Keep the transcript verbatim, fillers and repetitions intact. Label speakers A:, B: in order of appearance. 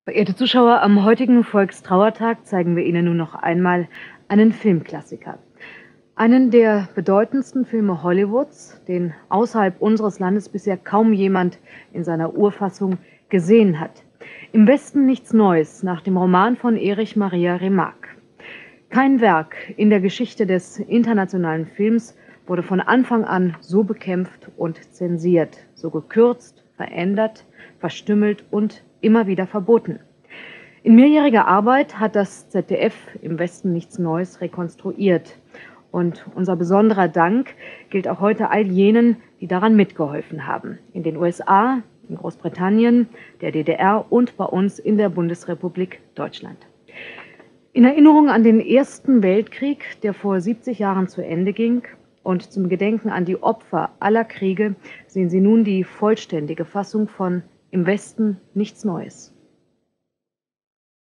A: Verehrte Zuschauer, am heutigen Volkstrauertag zeigen wir Ihnen nun noch einmal einen Filmklassiker. Einen der bedeutendsten Filme Hollywoods, den außerhalb unseres Landes bisher kaum jemand in seiner Urfassung gesehen hat. Im Westen nichts Neues, nach dem Roman von Erich Maria Remarque. Kein Werk in der Geschichte des internationalen Films wurde von Anfang an so bekämpft und zensiert, so gekürzt, verändert, verstümmelt und immer wieder verboten. In mehrjähriger Arbeit hat das Z D F Im Westen nichts Neues rekonstruiert. Und unser besonderer Dank gilt auch heute all jenen, die daran mitgeholfen haben. In den U S A, in Großbritannien, der D D R und bei uns in der Bundesrepublik Deutschland. In Erinnerung an den Ersten Weltkrieg, der vor siebzig Jahren zu Ende ging, und zum Gedenken an die Opfer aller Kriege sehen Sie nun die vollständige Fassung von Im Westen nichts Neues.